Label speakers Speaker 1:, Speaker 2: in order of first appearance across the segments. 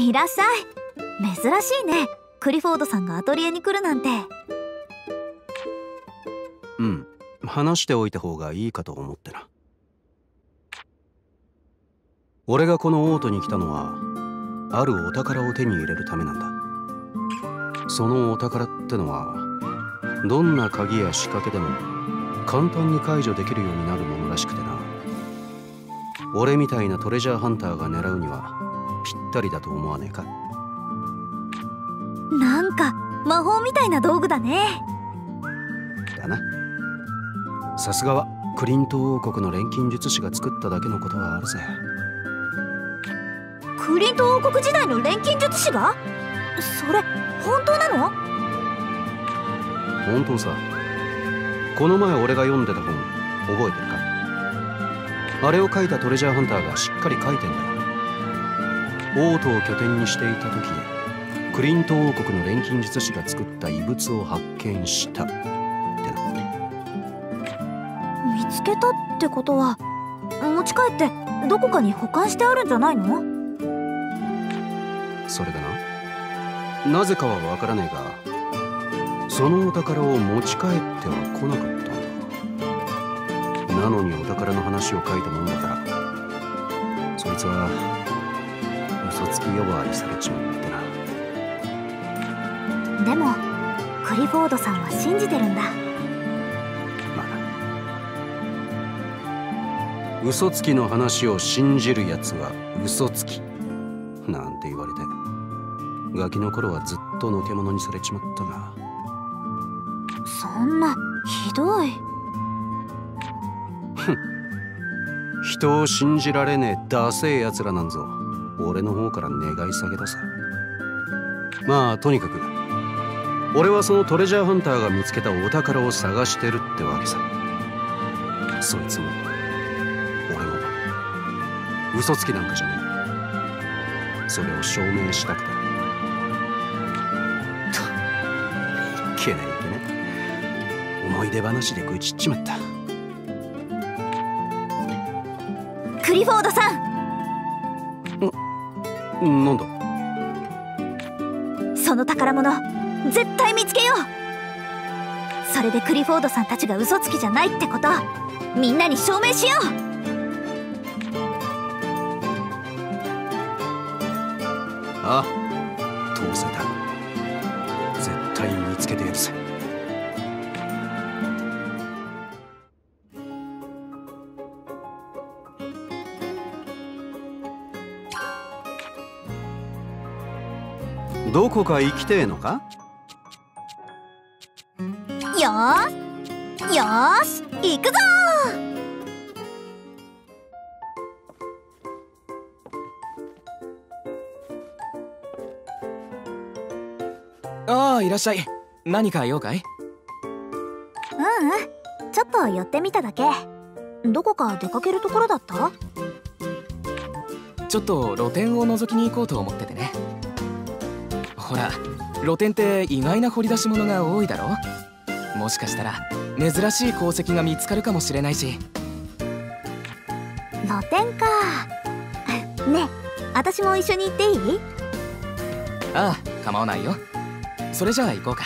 Speaker 1: いらっしゃい。珍しいね、クリフォードさんがアトリエに来るなんて。
Speaker 2: うん、話しておいた方がいいかと思ってな。俺がこのオートに来たのはあるお宝を手に入れるためなんだ。そのお宝ってのはどんな鍵や仕掛けでも簡単に解除できるようになるものらしくてな。俺みたいなトレジャーハンターが狙うにはぴったりだと思わねえか。
Speaker 1: なんか魔法みたいな道具だね。
Speaker 2: だな。さすがはクリント王国の錬金術師が作っただけのことはあるぜ。
Speaker 1: クリント王国時代の錬金術師が？それ本当なの？
Speaker 2: 本当さ。この前俺が読んでた本覚えてるか？あれを書いたトレジャーハンターがしっかり書いてんだよ。オートを拠点にしていた時クリント王国の錬金術師が作った遺物を発見したってな。
Speaker 1: 見つけたってことは持ち帰ってどこかに保管してあるんじゃないの？
Speaker 2: それがな、なぜかはわからねえがそのお宝を持ち帰っては来なかったんだ。なのにお宝の話を書いたもんだからそいつは嘘つき呼ばわりされちまってな。
Speaker 1: でもクリフォードさんは信じてるんだ。
Speaker 2: まあな。嘘つきの話を信じるやつは嘘つきなんて言われてガキの頃はずっとのけ者にされちまったが。
Speaker 1: そんなひどい。
Speaker 2: 人を信じられねえダセえやつらなんぞ俺の方から願い下げださ。まあとにかく俺はそのトレジャーハンターが見つけたお宝を探してるってわけさ。そいつも俺も嘘つきなんかじゃねえ。それを証明したくて。いけないいけない。思い出話で愚痴っちまった。
Speaker 1: クリフォードさ
Speaker 2: んなんだ？
Speaker 1: その宝物絶対見つけよう。それでクリフォードさんたちが嘘つきじゃないってことみんなに証明しよう。
Speaker 2: ああ、当然だ。絶対見つけてやるぜ。どこか行きてえのか？
Speaker 1: よーしよーし行くぞ
Speaker 3: ー。ああ、いらっしゃい。何か用かい？
Speaker 1: ちょっと寄ってみただけ。どこか出かけるところだった？
Speaker 3: ちょっと露店を覗きに行こうと思っててね。ほら、露店って意外な掘り出し物が多いだろ。もしかしたら珍しい鉱石が見つかるかもしれないし。
Speaker 1: 露店か。ねえ、私も一緒に行っていい？
Speaker 3: ああ、構わないよ。それじゃあ行こうか。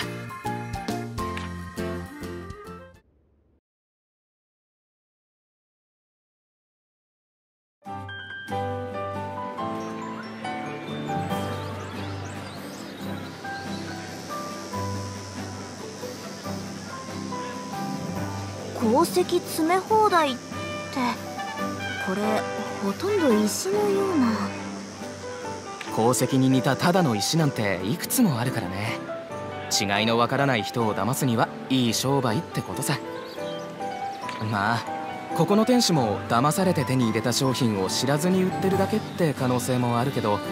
Speaker 1: 鉱石詰め放題ってこれほとんど石のような。
Speaker 3: 鉱石に似たただの石なんていくつもあるからね。違いのわからない人を騙すにはいい商売ってことさ。まあここの店主も騙されて手に入れた商品を知らずに売ってるだけって可能性もあるけど。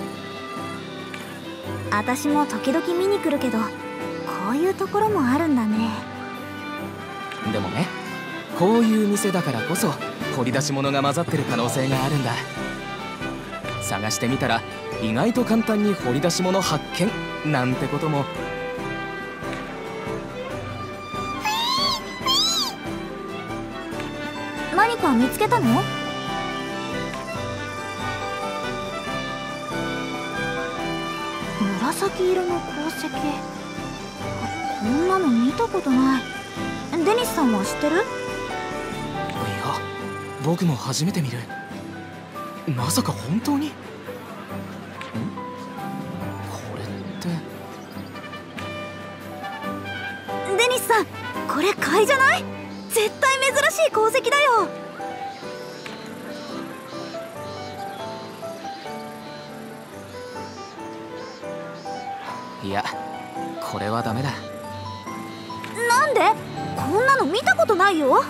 Speaker 1: 私も時々見に来るけどこういうところもあるんだね。
Speaker 3: でもね、こういう店だからこそ掘り出し物が混ざってる可能性があるんだ。探してみたら意外と簡単に掘り出し物発見なんてことも。
Speaker 1: 何か見つけたの？ 紫色の鉱石。こんなの見たことない。デニスさんは知ってる？
Speaker 3: いや、僕も初めて見る。まさか本当に？これって
Speaker 1: デニスさん、これ貝じゃない？絶対珍しい鉱石だよ。
Speaker 3: いや、これはダメだ。
Speaker 1: なんで？こんなの見たことないよ。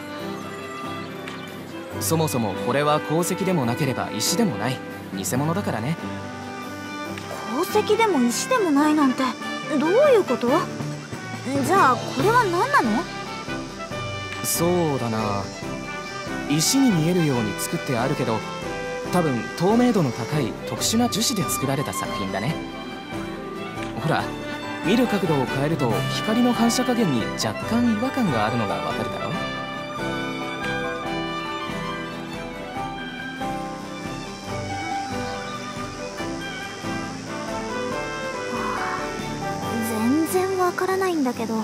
Speaker 3: そもそもこれは鉱石でもなければ石でもない偽物だからね。
Speaker 1: 鉱石でも石でもないなんてどういうこと？じゃあこれは何なの？
Speaker 3: そうだな、石に見えるように作ってあるけど、多分透明度の高い特殊な樹脂で作られた作品だね。ほら、見る角度を変えると光の反射加減に若干違和感があるのがわかるだろ。
Speaker 1: 全然わからないんだけど。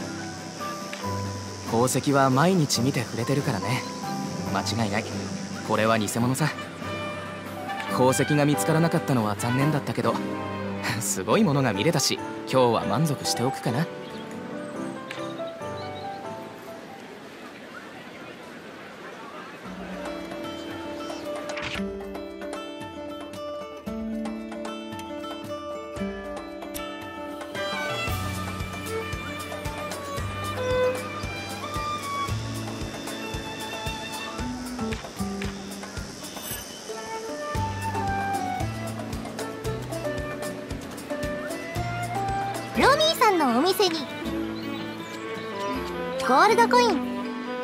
Speaker 3: 宝石は毎日見て触れてるからね。間違いない、これは偽物さ。宝石が見つからなかったのは残念だったけどすごいものが見れたし、今日は満足しておくかな。
Speaker 1: ロミーさんのお店にゴールドコイン。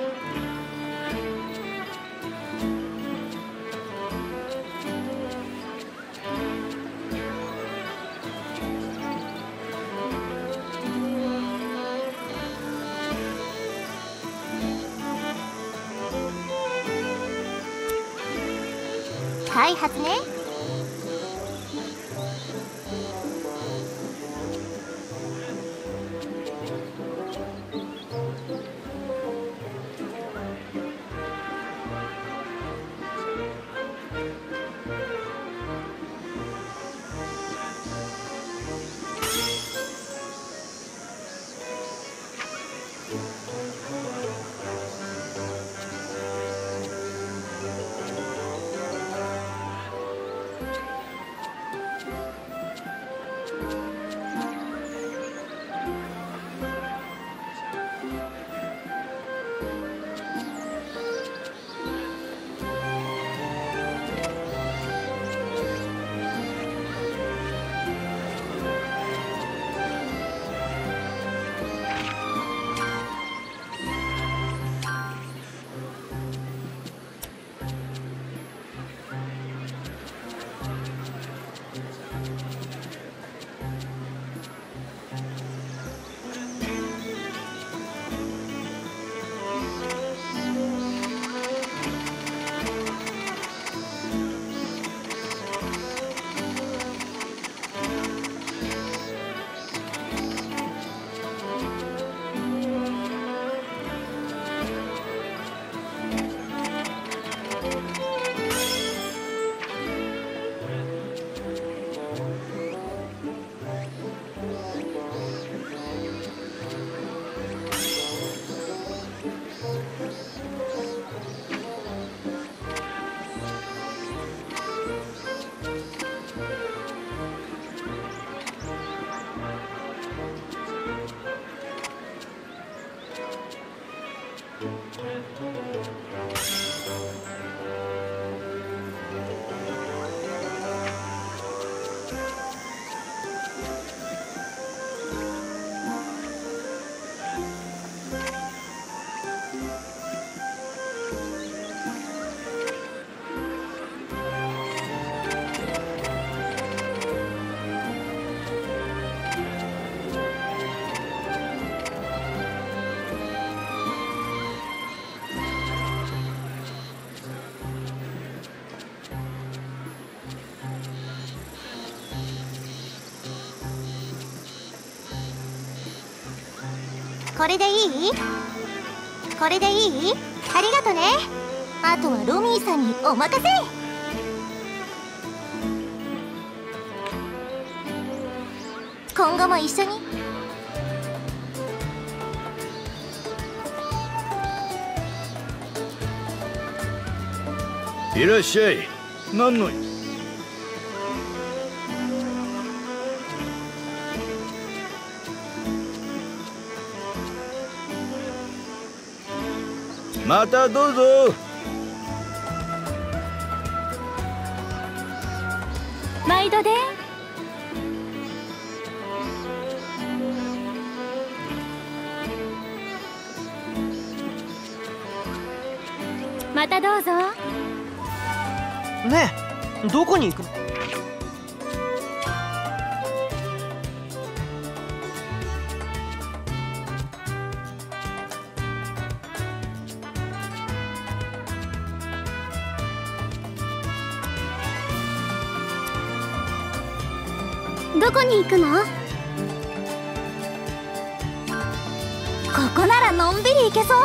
Speaker 1: 開発ね。 これでいい？これでいい？ありがとね。あとはロミーさんにお任せ。今後も一緒に。
Speaker 4: いらっしゃい。何のまたどうぞ。
Speaker 1: 毎度で。またどうぞ。
Speaker 5: ねえ、どこに行くの？
Speaker 1: どこに行くの？ここならのんびり行けそう。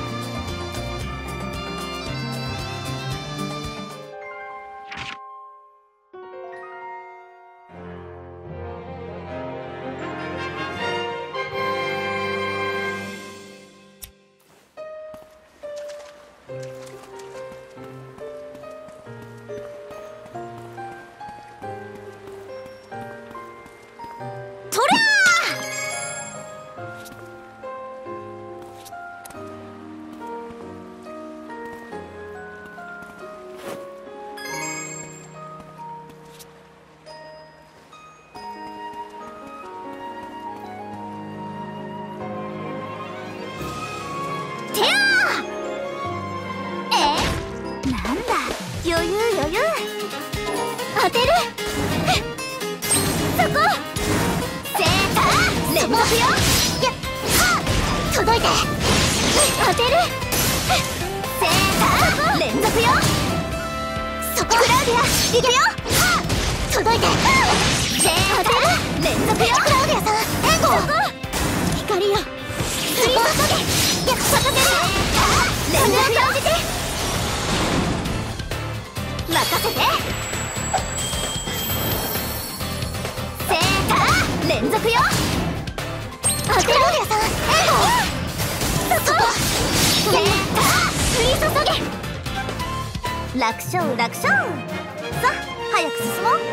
Speaker 1: 余裕余裕。当てる。そこ。セーター連続よ。やっはっ届いて。当てる。セーター連続よ。そこ。クラウディア行くよ。はっ届いて。セーター連続よ。クラウディアさん援護。そこ。光よ。振り注げ。やっ咲かせるよ。連続よ。任せて。セーター連続よ。当てろやさん援護。そこ。セーター降り注げ。楽勝楽勝。さあ早く進もう。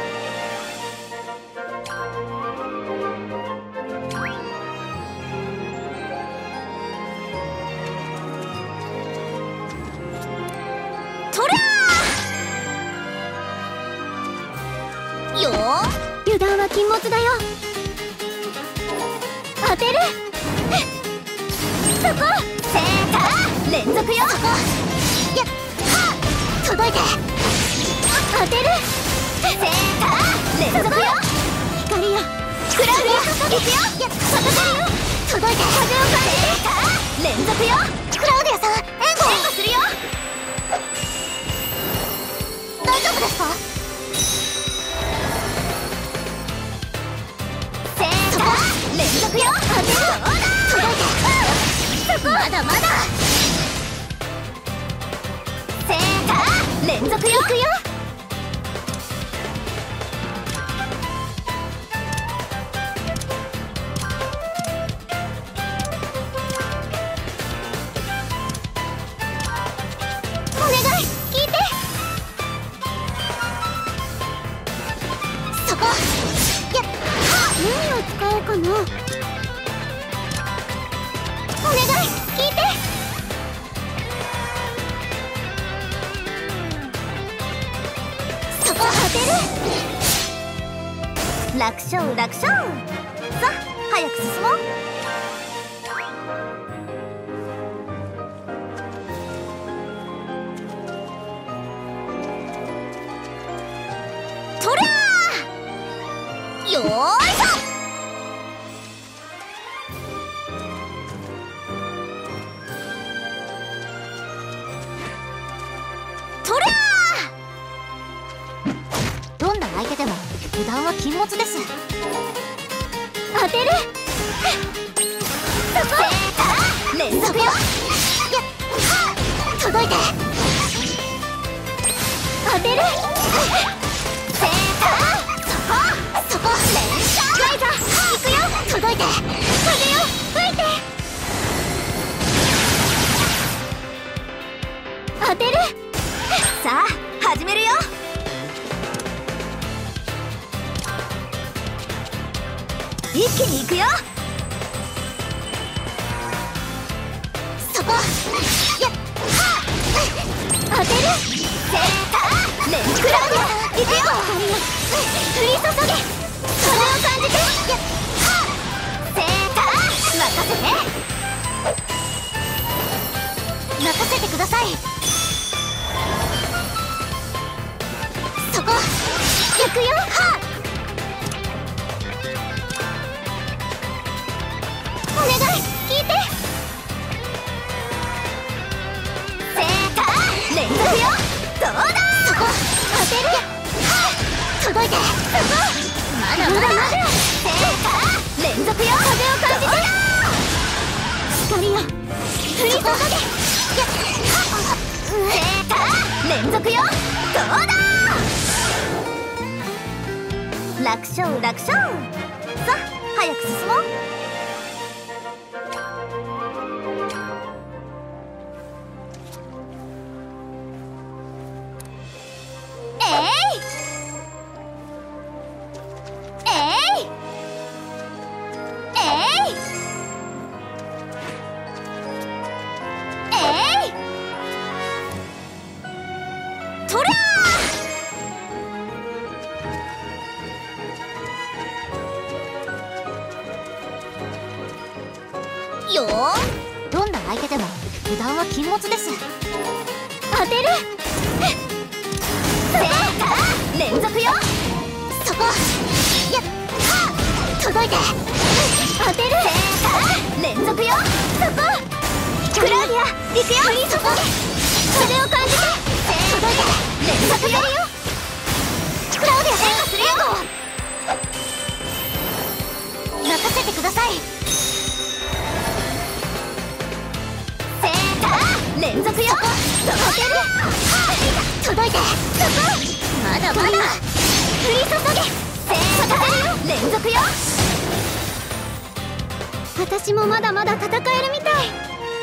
Speaker 1: よー、油断は禁物だよ。当てる。そこ。セーター連続よ。そこ。やっはっ届いて。当てる。セーター連続よ。光よ。クラウディア行くよ。やっ咲かせるよ。届いて。風を感じて。セーター連続よ。クラウディアさん援護するよ。大丈夫ですか？連続よ。当てる。届いて。そこ。まだまだ。セーター連続よ。行くよ。お願い聞いて。そこ。やっ何を使おうかな。お願い聞いて。そこ当てる。楽勝楽勝。さあ早く進もう。とりゃー。よーいしょ。どんな相手でも油断は禁物です。当てる。 連続よ。届いて。当てる。そこ連射。ライザー行くよ。届いて。風よ吹いて。当てる。さあ始めるよ。一気に行くよ。そこやっ当てる。連クラウド行くよ。降り注げ。風を感じて。任せて。任せてください。そこ行くよ。お願い聞いて。連続よ。どうだ。そこ当てる。届いて。まだまだ連続よ。風を感じて。光よ降り注げ。連続よ。どうだ。楽勝楽勝。さあ早く進もう。よー、どんな相手でも油断は禁物です。当てる。連続よ。そこやっ届いて。当てる。連続よ。そこクラウディア行くよ。降り注げ。風を感じて。届いて。連続よ。クラウディア変化するよ。任せてください。連続よ。届いて。まだまだ降り注げ。連続よ。私もまだまだ戦えるみたい。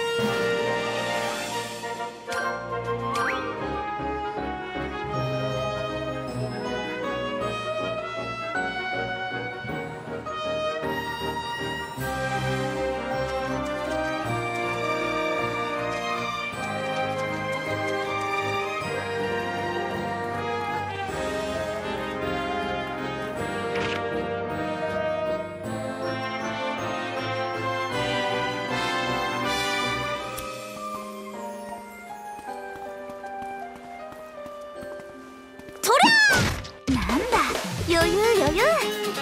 Speaker 1: 余裕余裕。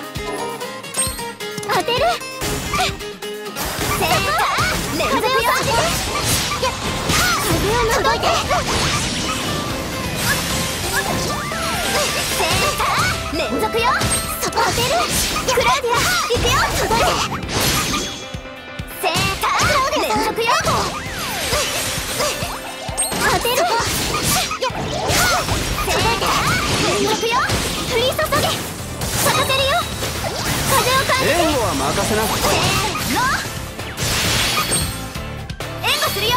Speaker 1: 当てる。風を感じて。風を届いて。連続よ。そこ当てる。クラウディア行くよ。届いて。連続よ。当てる。届いて。連続よ。降り注げ。咲かせるよ。風を感じて。
Speaker 2: 援護は任せな。
Speaker 1: 援護するよ。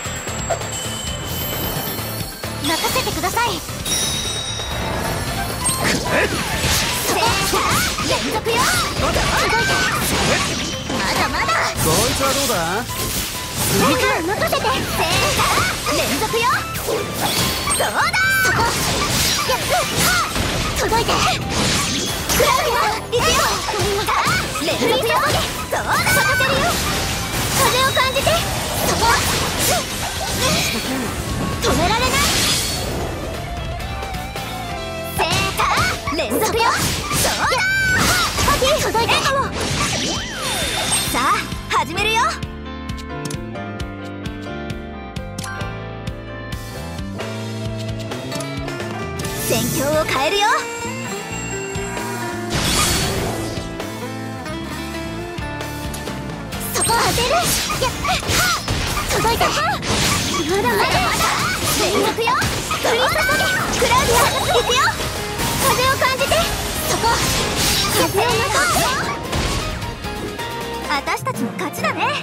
Speaker 1: 任せてください。連続よ。届いて。まだまだ。
Speaker 2: こいつはどうだ。
Speaker 1: 任せて。連続よ。どうだ。そこ届いて。クラウディア行くよ。連続よ。どうだ。咲かせるよ。風を感じて。そこ止められない。連続よ。どうだ。届いて。さあ始めるよ。戦況を変えるよ。そこてる。届いた。まだまだ連続よ。降り注げ。クラウディア行くよ。風を感じて。そこ風を待とう。私たちの勝ちだね。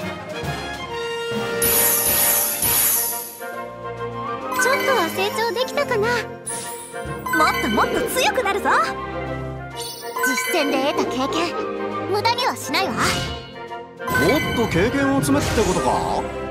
Speaker 1: ちょっとは成長できたかな。もっともっと強くなるぞ。実戦で得た経験無駄にはしないわ。
Speaker 2: もっと経験を積めってことか。